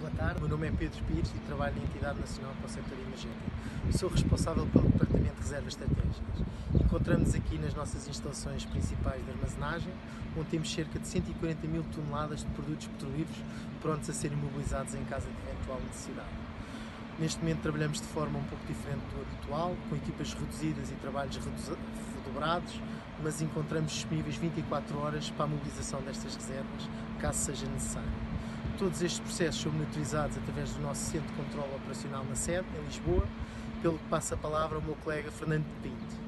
Boa tarde, meu nome é Pedro Pires e trabalho na Entidade Nacional para o Setor Energético. Sou responsável pelo Departamento de Reservas Estratégicas. Encontramos-nos aqui nas nossas instalações principais de armazenagem, onde temos cerca de 140 mil toneladas de produtos petrolíferos prontos a serem mobilizados em caso de eventual necessidade. Neste momento trabalhamos de forma um pouco diferente do habitual, com equipas reduzidas e trabalhos redobrados, mas encontramos disponíveis 24 horas para a mobilização destas reservas, caso seja necessário. Todos estes processos são monitorizados através do nosso Centro de Controlo Operacional na sede, em Lisboa, pelo que passa a palavra ao meu colega Fernando Pinto.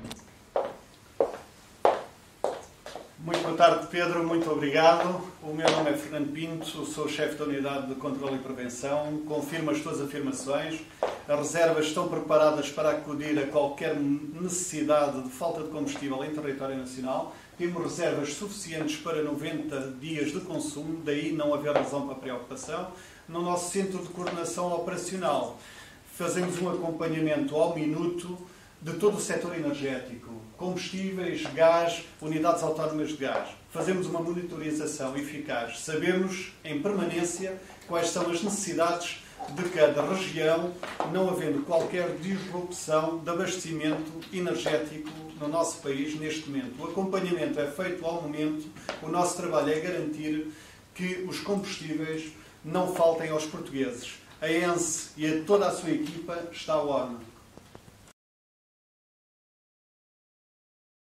Muito boa tarde, Pedro. Muito obrigado. O meu nome é Fernando Pinto, sou chefe da Unidade de Controlo e Prevenção. Confirmo as tuas afirmações. As reservas estão preparadas para acudir a qualquer necessidade de falta de combustível em território nacional. Temos reservas suficientes para 90 dias de consumo, daí não haver razão para preocupação. No nosso Centro de Coordenação Operacional, fazemos um acompanhamento ao minuto de todo o setor energético, combustíveis, gás, unidades autónomas de gás. Fazemos uma monitorização eficaz. Sabemos em permanência quais são as necessidades de cada região, não havendo qualquer disrupção de abastecimento energético no nosso país neste momento. O acompanhamento é feito ao momento. O nosso trabalho é garantir que os combustíveis não faltem aos portugueses. A ENSE e a toda a sua equipa está ao ONU.